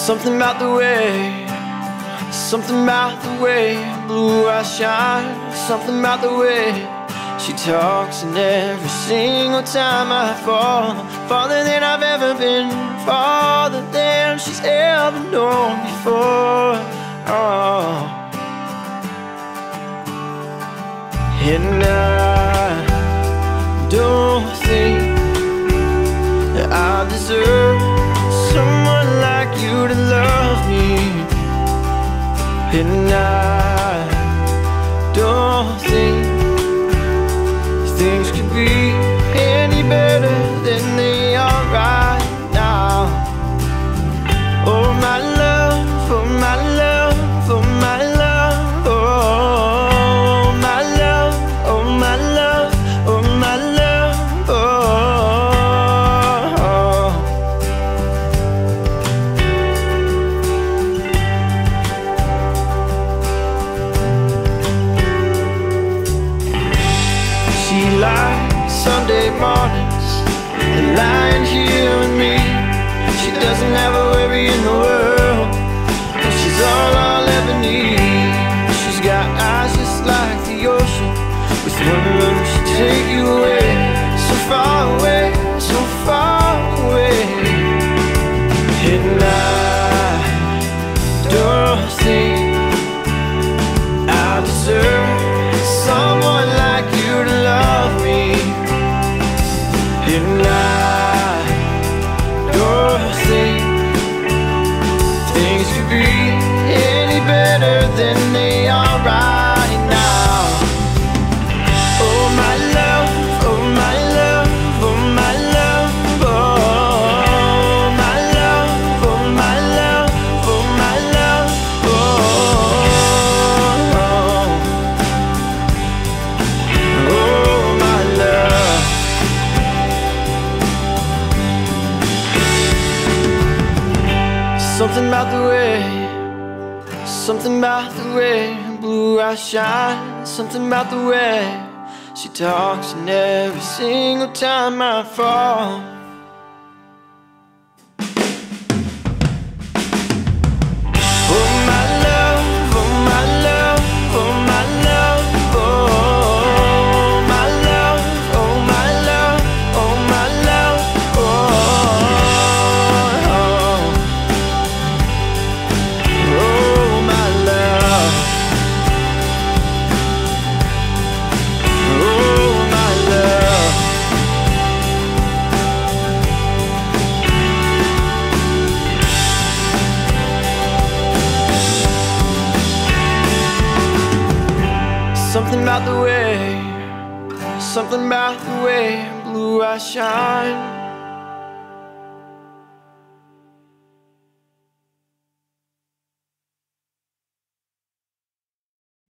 Something about the way, something about the way blue eyes shine. Something about the way she talks, and every single time I fall, farther than I've ever been, farther than she's ever known before. Oh. And I don't think that I deserve someone like you to love me. And I don't think things could be any better than they are right now. Oh my love, oh my love, oh my love, oh my love, oh my love, oh my love, oh. She likes Sunday mornings and lying here with me. She doesn't have a worry in the world, and she's all I'll ever need. She's got eyes just like the ocean. With one look she'll take you away, so far away, so far away. And I don't think I deserve someone like you to love me. And I don't think things could be any better than they are right now. Oh my love, oh my love, oh my love, oh my love, oh my love, oh my love, oh. Something about the way, something about the way blue eyes shine. Something about the way she talks, and every single time I fall, something about the way, something about the way blue eyes shine.